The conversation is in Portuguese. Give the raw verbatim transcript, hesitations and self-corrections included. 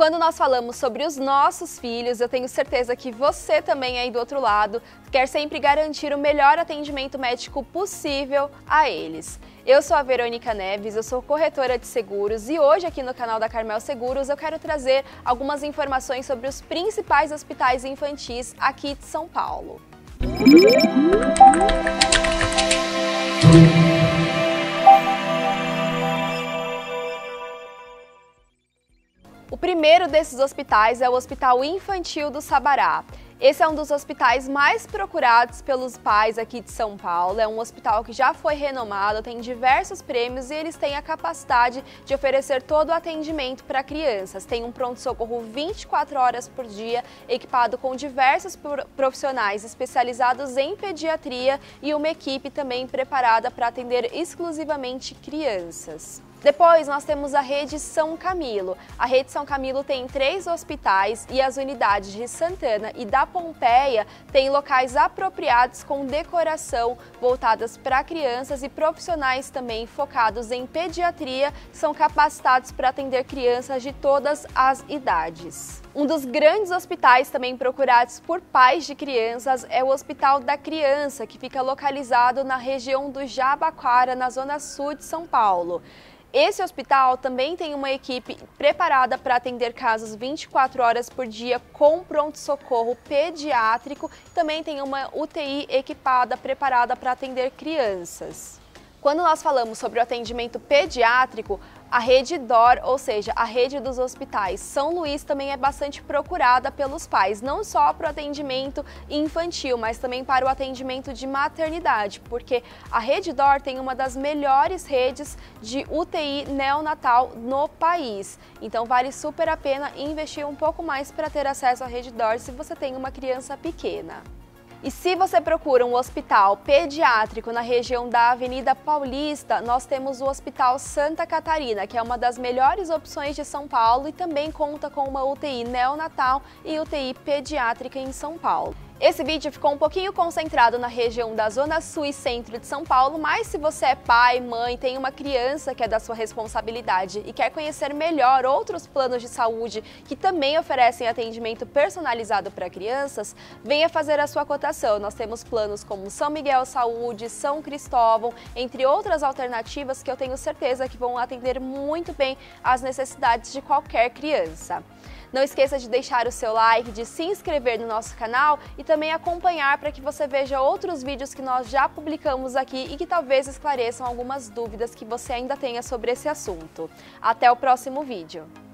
Quando nós falamos sobre os nossos filhos, eu tenho certeza que você também aí do outro lado quer sempre garantir o melhor atendimento médico possível a eles. Eu sou a Verônica Neves, eu sou corretora de seguros e hoje aqui no canal da Carmel Seguros eu quero trazer algumas informações sobre os principais hospitais infantis aqui de São Paulo. O primeiro desses hospitais é o Hospital Infantil do Sabará. Esse é um dos hospitais mais procurados pelos pais aqui de São Paulo. É um hospital que já foi renomado, tem diversos prêmios e eles têm a capacidade de oferecer todo o atendimento para crianças. Tem um pronto-socorro vinte e quatro horas por dia, equipado com diversos profissionais especializados em pediatria e uma equipe também preparada para atender exclusivamente crianças. Depois nós temos a Rede São Camilo. A Rede São Camilo tem três hospitais e as unidades de Santana e da Pompeia têm locais apropriados com decoração voltadas para crianças e profissionais também focados em pediatria são capacitados para atender crianças de todas as idades. Um dos grandes hospitais também procurados por pais de crianças é o Hospital da Criança, que fica localizado na região do Jabaquara, na zona sul de São Paulo. Esse hospital também tem uma equipe preparada para atender casos vinte e quatro horas por dia com pronto-socorro pediátrico. Também tem uma U T I equipada, preparada para atender crianças. Quando nós falamos sobre o atendimento pediátrico, a rede D O R, ou seja, a rede dos hospitais São Luís, também é bastante procurada pelos pais, não só para o atendimento infantil, mas também para o atendimento de maternidade, porque a rede D O R tem uma das melhores redes de U T I neonatal no país. Então vale super a pena investir um pouco mais para ter acesso à rede D O R se você tem uma criança pequena. E se você procura um hospital pediátrico na região da Avenida Paulista, nós temos o Hospital Santa Catarina, que é uma das melhores opções de São Paulo e também conta com uma U T I neonatal e U T I pediátrica em São Paulo. Esse vídeo ficou um pouquinho concentrado na região da Zona Sul e Centro de São Paulo, mas se você é pai, mãe, tem uma criança que é da sua responsabilidade e quer conhecer melhor outros planos de saúde que também oferecem atendimento personalizado para crianças, venha fazer a sua cotação. Nós temos planos como São Miguel Saúde, São Cristóvão, entre outras alternativas que eu tenho certeza que vão atender muito bem às necessidades de qualquer criança. Não esqueça de deixar o seu like, de se inscrever no nosso canal e também acompanhar para que você veja outros vídeos que nós já publicamos aqui e que talvez esclareçam algumas dúvidas que você ainda tenha sobre esse assunto. Até o próximo vídeo!